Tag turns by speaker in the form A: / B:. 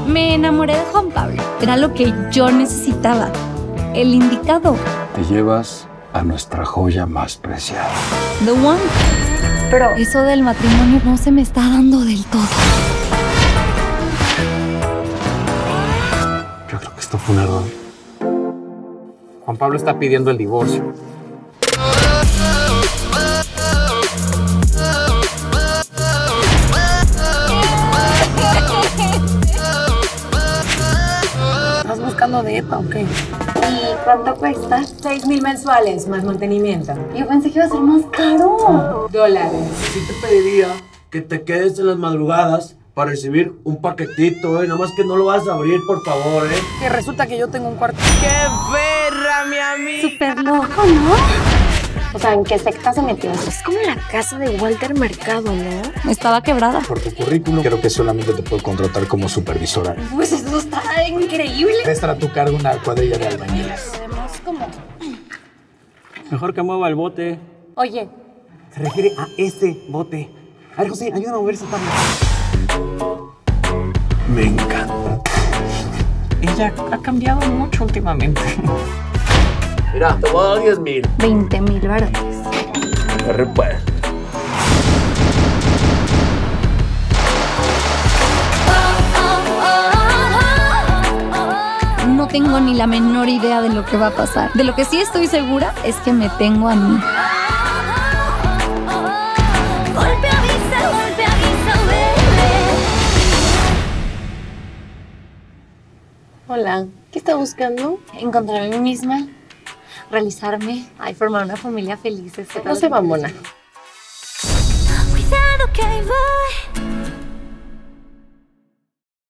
A: Me enamoré de Juan Pablo. Era lo que yo necesitaba. El indicado.
B: Te llevas a nuestra joya más preciada.
A: The one. Pero eso del matrimonio no se me está dando del todo.
C: Yo creo que esto fue un error. Juan Pablo está pidiendo el divorcio. ¿Estás buscando dieta o qué?
D: ¿Y cuánto cuesta?
E: 6,000 mensuales, más mantenimiento.
D: Yo pensé que iba a ser más caro.
E: $.
F: Sí te pediría que te quedes en las madrugadas para recibir un paquetito, Nada más que no lo vas a abrir, por favor,
C: Que resulta que yo tengo un cuarto. ¡Qué perra, mi amiga!
D: Súper loco, ¿no? O sea, ¿en qué secta se metió? Es como la casa de Walter Mercado, ¿no?
A: Estaba quebrada.
C: Por tu currículum, creo que solamente te puedo contratar como supervisora.
D: Pues eso está increíble.
C: Debe estar a tu cargo una cuadrilla de albañiles.
D: Podemos como...
G: Mejor que mueva el bote.
D: Oye,
C: Se refiere a ese bote. A ver, José, ayúdame a mover esa tabla.
F: Me encanta.
C: Ella ha cambiado mucho últimamente.
F: Mira, te voy a dar 10,000.
D: 20,000 varones.
F: Pues.
A: No tengo ni la menor idea de lo que va a pasar. De lo que sí estoy segura es que me tengo a mí.
H: Golpe avisa, bebé.
D: Hola, ¿qué está buscando? Encontrarme a mí misma, realizarme, formar una familia feliz.
E: No se va, mona.